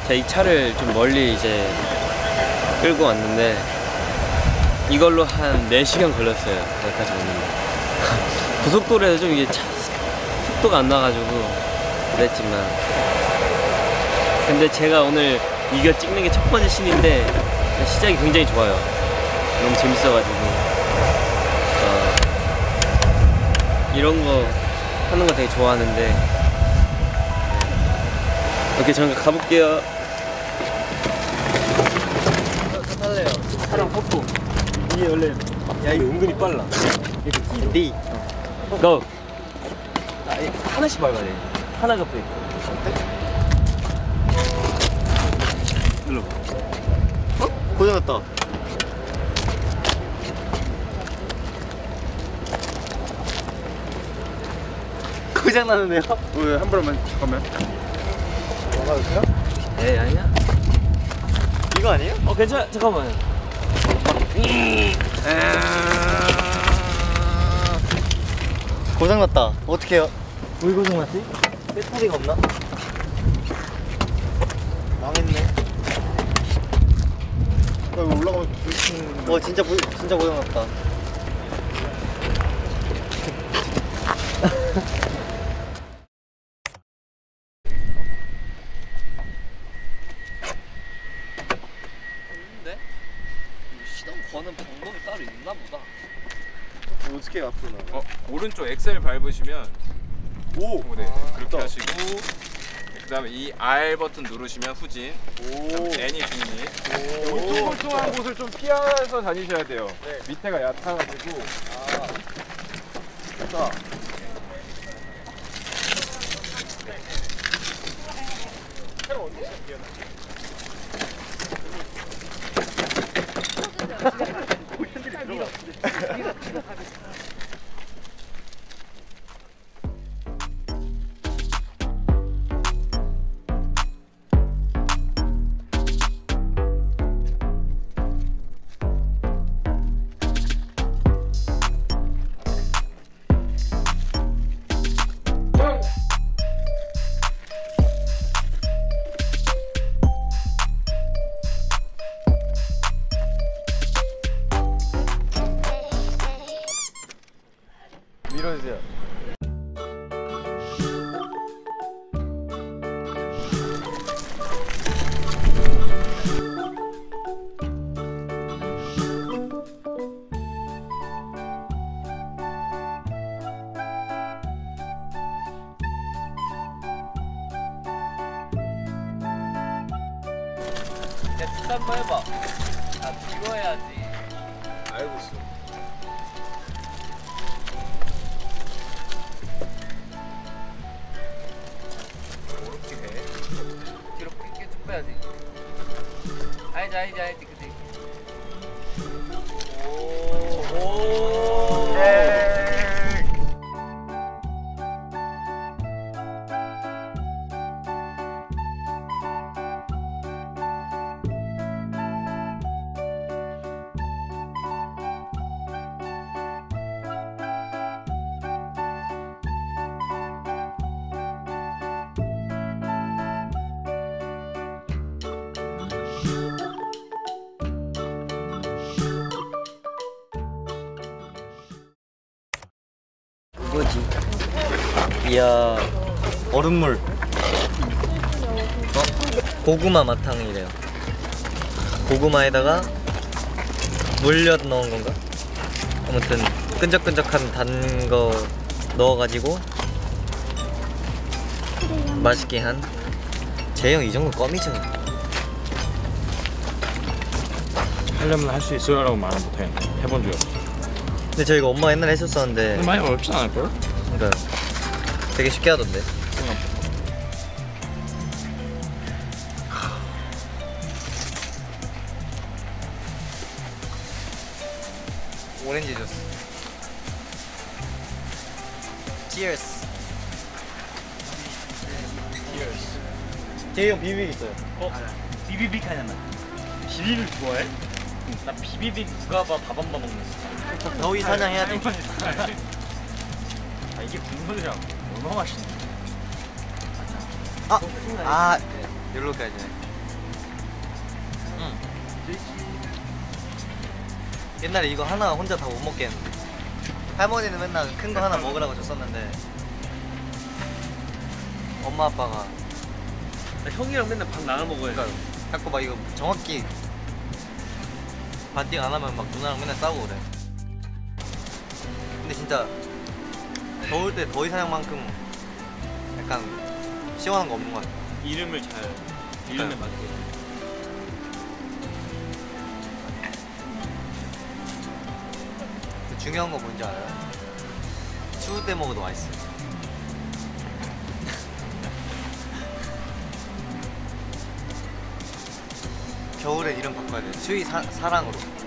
제가 이 차를 좀 멀리 이제 끌고 왔는데 이걸로 한 4시간 걸렸어요. 여기까지 오는데 고속도로에서 좀 이게 차 속도가 안 나가지고 그랬지만, 근데 제가 오늘 이거 찍는 게 첫 번째 씬인데 시작이 굉장히 좋아요. 너무 재밌어가지고 이런 거 하는 거 되게 좋아하는데, 오케이, 저는 가볼게요. 탈래요. 차랑 뽀뽀. 이게 원래, 야, 이거 은근히 빨라. 이렇게 띠. 고! 하나씩 밟아야 돼. 하나가 브레이크. 일로. 고장났다. 고장나는데요? 왜 한 번만 잠깐만. 막아주세요? 에이, 아니야? 이거 아니에요? 괜찮아. 잠깐만. 고장났다. 어떻게 해요? 왜 고장났지? 배터리가 없나? 망했네. 올라가면 진짜 고장났다. 근데 시동 거는 방법이 따로 있나 보다. 어떻게 앞으로 나가? 오른쪽 엑셀 밟으시면 오! 네, 그렇게 하시고, 그 다음에 이 R 버튼 누르시면 후진, N이 중립. 울퉁불퉁한 곳을 좀 피해서 다니셔야 돼요. 네. 밑에가 얕아가지고. 됐다. 밀어주세요. 야, 진짜 한번 해봐. 이거 해야지. 알고 있어. 이렇게 해. 뒤로 이렇게 쭉 빼야지. 알지, 그치. 오. 뭐지? 이야, 얼음물. 고구마 마탕이래요. 고구마에다가 물엿 넣은 건가? 아무튼 끈적끈적한 단 거 넣어가지고 맛있게 한. 재영 이 정도 껌이죠. 하려면 할 수 있어요라고 말은 못해. 해본 적 없어. 근데 저 이거 엄마가 옛날에 했었었는데, 많이 어렵진 않을걸? 그러니까 되게 쉽게 하던데. 오렌지 주스. Cheers. 제형 비빔 있어요. 비비빅 하냐면. 비비빅 좋아해? 나 비비빅 누가 봐 밥 한 번 먹는. 더위 사냥해야 돼. 이게 국물이랑 얼마나 맛있는데. 여기로 가야지. 응. 옛날에 이거 하나 혼자 다 못 먹겠는데. 할머니는 맨날 큰 거 하나 먹으라고 줬었는데 엄마 아빠가 형이랑 맨날 밥 나눠 먹어야 돼. 자꾸 막 이거 정확히 반띵 안 하면 막 누나랑 맨날 싸우고 그래. 근데 진짜 더울 때 더위 사냥만큼 약간 시원한 거 없는 것 같아. 이름에 맞게. 중요한 거 뭔지 알아요? 추울 때 먹어도 맛있어. 겨울에 이름 바꿔야 돼. 추위 사랑으로.